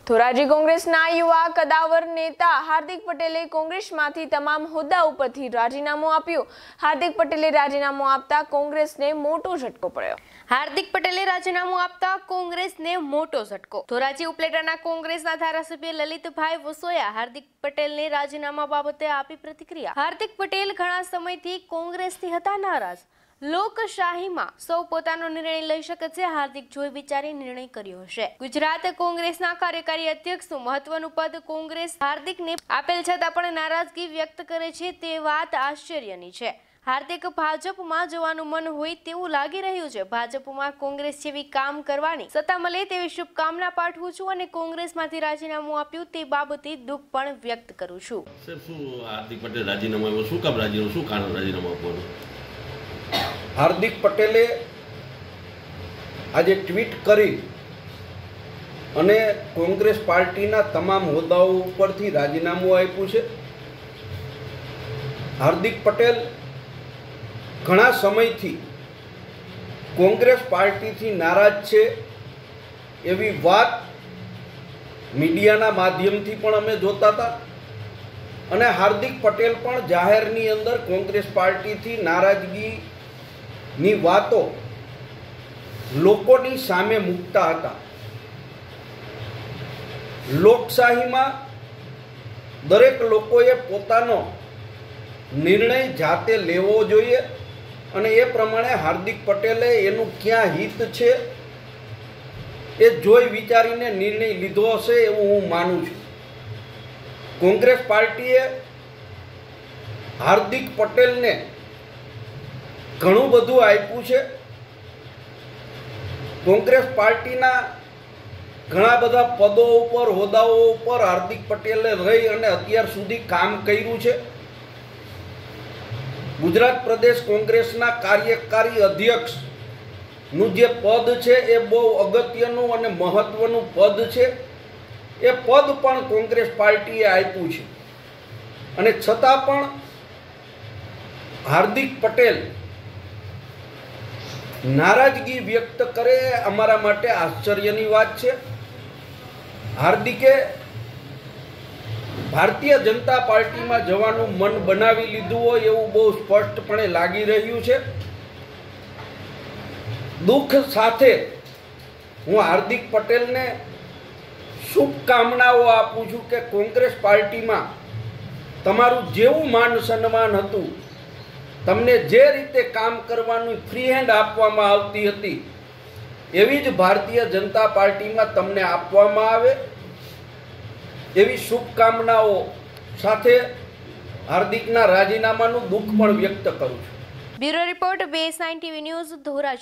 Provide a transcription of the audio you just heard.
ધોરાજી કોંગ્રેસના યુવા કદાવર નેતા હાર્દિક પટેલે કોંગ્રેસમાંથી તમામ હોદ્દા ઉપરથી રાજીનામું આપ્યું। હાર્દિક પટેલે રાજીનામું આપતા કોંગ્રેસને મોટો ઝટકો પડ્યો। હાર્દિક પટેલે રાજીનામું આપતા કોંગ્રેસને મોટો ઝટકો। ધોરાજી ઉપલેટાના કોંગ્રેસના ધારાસભ્ય લલિતભાઈ વસોયા હાર્દિક પટેલને રાજીનામા બાબતે આપી પ્રતિક્રિયા। હાર્દિક પટેલ ઘણા સમયથી કોંગ્રેસથી હતા નારાજ। લોકશાહીમાં સૌ પોતાનો નિર્ણય લઈ શકે છે। હાર્દિક જોઈ વિચારી નિર્ણય કર્યો હશે। ગુજરાત કોંગ્રેસના કાર્યકારી અધ્યક્ષનું મહત્વનું પદ કોંગ્રેસ હાર્દિકને આપેલ છતાં પણ નારાજગી વ્યક્ત કરે છે તે વાત આશ્ચર્યની છે। હાર્દિક ભાજપમાં જવાનું મન હોય તેવું લાગી રહ્યું છે। ભાજપમાં કોંગ્રેસ જેવી કામ કરવાની સત્તા મળે તેવી શુભકામના પાઠવું છું અને કોંગ્રેસમાંથી રાજીનામું આપ્યું તે બાબતે દુઃખ પણ વ્યક્ત કરું છું। હાર્દિક પટેલ રાજીનામું આપ્યું, શું કામ રાજીનામું, શું કારણ રાજીનામું આપવાનું? હાર્દિક પટેલે આજે ટ્વીટ કરી અને કોંગ્રેસ પાર્ટીના તમામ હોદ્દાઓ ઉપરથી રાજીનામું આપ્યું છે। હાર્દિક પટેલ ઘણા સમયથી કોંગ્રેસ પાર્ટીથી નારાજ છે એવી વાત મીડિયાના માધ્યમથી પણ અમે જોતા હતા અને હાર્દિક પટેલ પણ જાહેરની અંદર કોંગ્રેસ પાર્ટીથી નારાજગીની વાતો લોકોની સામે મૂકતા હતા। લોકશાહીમાં દરેક લોકોએ પોતાનો નિર્ણય જાતે લેવો જોઈએ અને એ પ્રમાણે હાર્દિક પટેલે એનું ક્યાં હિત છે એ જોઈ વિચારીને નિર્ણય લીધો હશે એવું હું માનું છું। કોંગ્રેસ પાર્ટીએ હાર્દિક પટેલને ઘણું બધું આપ્યું છે। કોંગ્રેસ પાર્ટીના ઘણા બધા પદો ઉપર હોદ્દાઓ ઉપર હાર્દિક પટેલે રહી અને અત્યાર સુધી કામ કર્યું છે। ગુજરાત પ્રદેશ કોંગ્રેસના કાર્યકારી અધ્યક્ષનું જે પદ છે એ બહુ અગત્યનું અને મહત્વનું પદ છે। એ પદ પણ કોંગ્રેસ પાર્ટીએ આપ્યું છે અને છતાં પણ હાર્દિક પટેલ નારાજગી વ્યક્ત કરે અમારા માટે આશ્ચર્યની વાત છે। હાર્દિકે ભારતીય જનતા પાર્ટીમાં જવાનું મન બનાવી લીધું હોય એવું બહુ સ્પષ્ટપણે લાગી રહ્યું છે। દુઃખ સાથે હું હાર્દિક પટેલને શુભકામનાઓ આપું છું કે કોંગ્રેસ પાર્ટીમાં તમારું જેવું માન સન્માન હતું, તમને જે રીતે કામ કરવાનું ફ્રી હેન્ડ આપવામાં આવતી હતી એવી જ ભારતીય જનતા પાર્ટીમાં તમને આપવામાં આવે એવી શુભકામનાઓ સાથે હાર્દિકના રાજીનામાનું દુઃખ પણ વ્યક્ત કરું છું। Bureau report BS9 TV news Dhoraji.